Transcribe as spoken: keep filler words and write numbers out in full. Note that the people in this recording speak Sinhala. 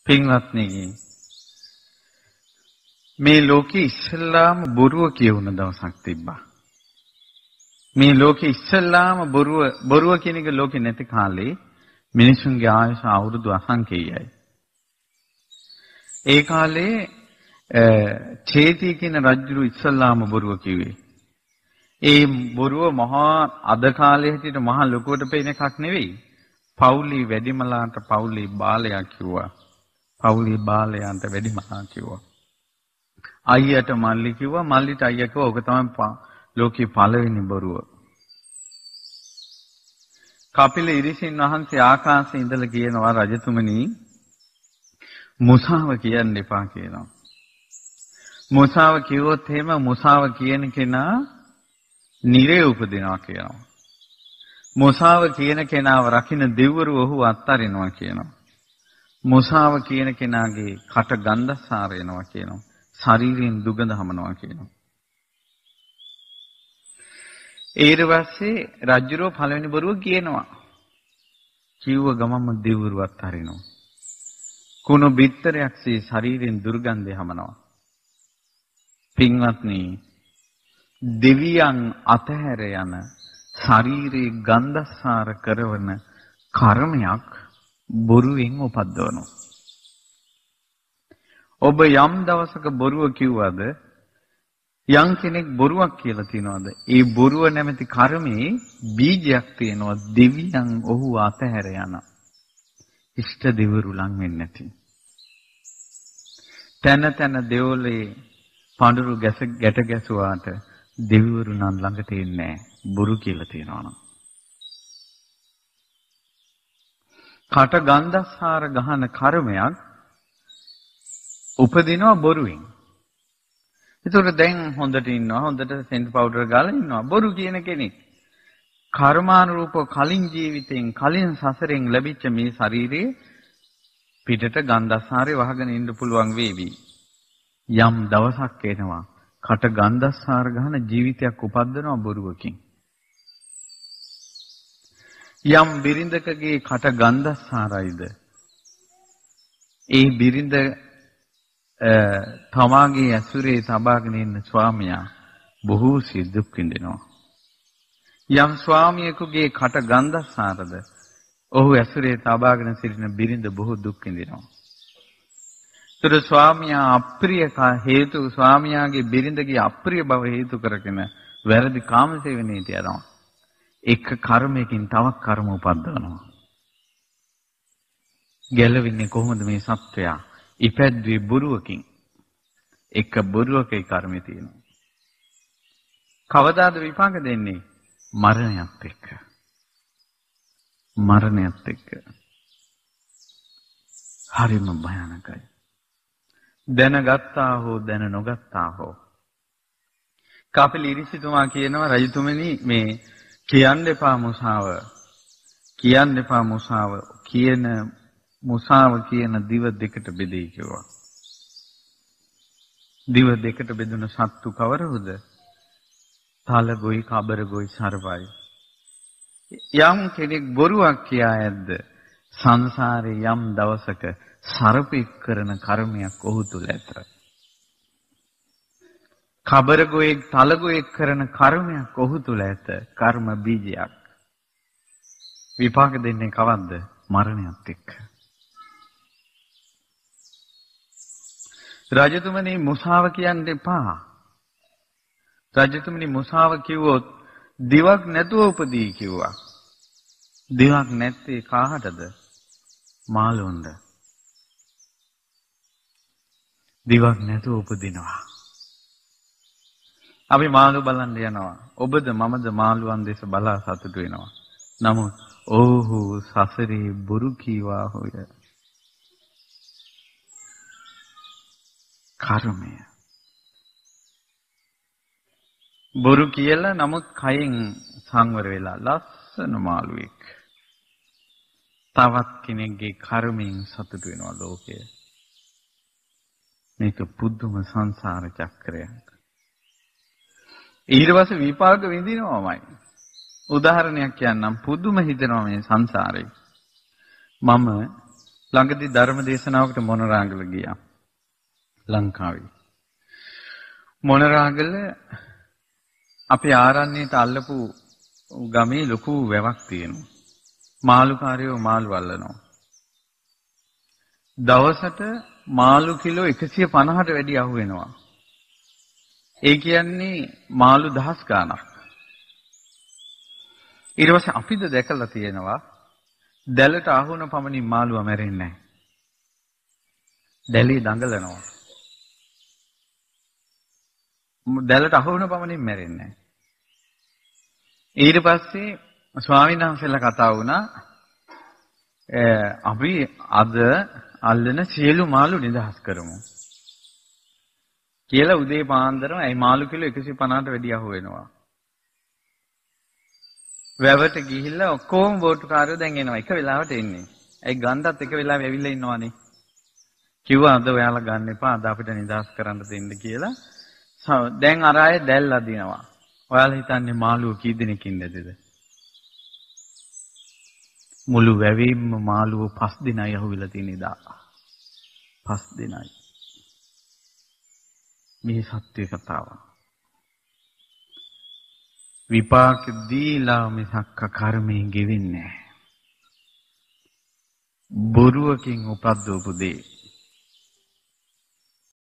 පින්වත්නි මේ ලෝකේ ඉස්සල්ලාම බොරුව කියවුන දවසක් තිබ්බා. මේ ලෝකේ ඉස්සල්ලාම බොරුව බොරුව කියන එක ලෝකේ නැති කාලේ මිනිසුන්ගේ ආයුෂ අවුරුදු අසංඛේයයි. ඒ කාලේ චේති කියන රජු ඉස්සල්ලාම බොරුව කිව්වේ. ඒ බොරුව මහා අද කාලේ හිටියට මහා ලොකුවට පේන එකක් නෙවෙයි. පෞලි වැඩිමලාට පෞලි බාලයා කිව්වා. පෞලි බාලයන්ට වැඩිමලා කිව්වා. අයියට මල්ලි කිව්වා මල්ලිට අයියා කිව්වා ඔක තමයි ලෝකේ පළවෙනි බොරුව. කපිල ඉරිසින් වහන්සේ ආකාශයේ ඉඳලා කියනවා රජතුමනි මුසාව කියන්න එපා කියනවා. මුසාව කිව්වොත් එහෙම මුසාව කියන කෙනා නිරේ උපදිනවා කියනවා. මුසාව කියන කෙනාව රකින්න දෙවිවරු ඔහු අත්හරිනවා කියනවා. මුසාව කියන කෙනාගේ කට ගන්ධසාර වෙනවා කියනවා. ශරීරයෙන් දුගඳ හමනවා කියනවා. ඊට පස්සේ රජුරෝ පළවෙනි බොරුව කියනවා. කිව්ව ගමම දෙවිවරු අත්හරිනවා. කුණු බිත්තරයක්සේ ශරීරයෙන් දුර්ගන්ධය හමනවා. පින්වත්නි දෙවියන් අතහැර යන ශරීරේ ගන්ධසාර කරන කර්මයක් බොරුවෙන් උපද්දවනවා. ඔබ යම් දවසක බොරුව කිව්වද යම් කෙනෙක් බොරුවක් කියලා තියනවාද ඒ බොරුව නැමැති කර්මයේ බීජයක් තියෙනවා දෙවියන් ඔහු අතහැර යන ඉෂ්ට දෙවිවරු ලං වෙන්නේ නැති තන තන දෙවොලේ පඳුරු ගැස ගැට ගැසුවාට දෙවිවරු නම් ළඟට එන්නේ නැහැ බොරු කියලා තියනවා නම් කට ගන්ධසාර ගහන කර්මයක් උපදිනවා බොරුවෙන්. ඒතකොට දැන් හොඳට ඉන්නවා හොඳට සෙන්ට් පවුඩර් ගාලා ඉන්නවා බොරු කියන කෙනෙක්. කර්මානුරූපව කලින් ජීවිතෙන් කලින් සසරෙන් ලැබිච්ච මේ ශරීරයේ පිටට ගන්ධසාරේ වහගෙන ඉන්න පුළුවන් වේවි. යම් දවසක් එනවා කට ගන්ධසාර ගහන ජීවිතයක් උපද්දනවා බොරුවකින්. යම් බිරිඳකගේ කට ගන්ධසාරයිද ඒ බිරිඳ තමාගේ ඇසුරේ තබාගෙන ඉන්න ස්වාමියා බොහෝ සිය දුක් විඳිනවා. යම් ස්වාමියෙකුගේ කට ගන්ධසාරද ඔහු ඇසුරේ තබාගෙන සිටින බිරිඳ බොහෝ දුක් විඳිනවා. ඒතර ස්වාමියා අප්‍රිය හේතු ස්වාමියාගේ බිරිඳගේ අප්‍රිය බව හේතු කරගෙන වැරදි කාමසේවනයේට යනවා. එක කර්මයකින් තවත් කර්ම උපද්දවනවා. ගැලවෙන්නේ කොහොමද මේ සත්වයා? ඉපැද්දුවේ බොරුවකින්. එක බොරුවකේ කර්මය තියෙනවා. කවදාද විපාක දෙන්නේ? මරණයත් එක්ක. මරණයත් එක්ක. හරිම භයානකයි. දැනගත්තා හෝ දැන නොගත්තා හෝ. කපිල ඉරිසිතුමා කියනවා රජතුමනි මේ කියන්න එපා මුසාව. කියන්න එපා මුසාව. කියන මුසාව කියන දිව දෙකට බෙදෙයි කිව්වා. දිව දෙකට බෙදුණු සත්තු කවරහුද? තල ගොයි කබර ගොයි සර්වයි. යම් කෙනෙක් බොරුවක් කියා ඇද්ද සංසාරේ යම් දවසක සර්පෙක් කරන කර්මයක් ඔහු තුල ඇත. කබර ගොයෙක් තල ගොයෙක් කරන කර්මයක් ඔහු තුල ඇත. කර්ම බීජයක්. විපාක දෙන්නේ කවද්ද? මරණයත් එක්ක. රජතුමනි මුසාව කියන්න එපා. රජතුමනි මුසාව කිව්වොත් දිවක් නැතුව උපදී කිව්වා. දිවක් නැත්තේ කාටද? මාළුන්ට. දිවක් නැතුව උපදිනවා. අපි මාළු බලන්න යනවා. ඔබද මමද මාළුවන් දෙස බලා සතුටු වෙනවා. නමුත් ඔහු සසරේ බොරු කීවා හොය. කර්මය. බොරු කියලා නමුත් කයෙන් සංවර වෙලා ලස්සන මාළුවෙක්. තවත් කෙනෙක්ගේ කර්මයෙන් සතුටු වෙනවා ලෝකය. මේක පුදුම සංසාර චක්‍රයක්. ඊට පස්සේ විපාක විඳිනවමයි. උදාහරණයක් කියන්නම් පුදුම හිතෙනවා මේ සංසාරේ. මම ළඟදී ධර්ම දේශනාවකට මොනරාගල ගියා. ලංකාවේ. මොනරාගල අපේ ආරණ්‍යයට අල්ලපු ගමේ ලොකු වැවක් තියෙනවා. මාළුකාරයෝ මාළු අල්ලනවා. දවසට මාළු කිලෝ එකසිය පනහට වැඩි අහු වෙනවා. ඒ කියන්නේ මාළු දහස් ගාණක්. ඊට පස්සේ අපිද දැකලා තියෙනවා දැලට අහුන පමණින් මාළුව මැරෙන්නේ නැහැ. දැලේ දඟලනවා. දැලට අහුන පමණින් මැරෙන්නේ නැහැ. ඊට පස්සේ ස්වාමීන් වහන්සේලා කතා වුණා අපි අද අල්ලන සියලු මාළු නිදහස් කරමු කියලා උදේ පාන්දරම ඒ මාළු කිලෝ එකසිය පනහට වැඩි අහු වෙනවා. වැවට ගිහිල්ලා ඔක්කොම බෝට්ටුකාරයෝ දැන් එනවා එක වෙලාවට එන්නේ. ඒ ගන්ධත් එක වෙලාවෙ ඇවිල්ලා ඉන්නවනේ. කිව්වා අද ඔයාලා ගන්න එපා අද අපිට නිදහස් කරන්න දෙන්න කියලා. දැන් අර අය දැල්ලා දිනවා. ඔයාලා හිතන්නේ මාළුව කී දෙනෙක් ඉන්නේද? මුළු වැවෙම මාළුව පස් දිනයි අහුවෙලා තියෙන ඉදා. පස් දිනයි. මේ සත්‍ය කතාව. විපාක දීලා මිසක් කර්මයෙන් ගෙවෙන්නේ නැහැ. බොරුවකින් උපද්දවපු දේ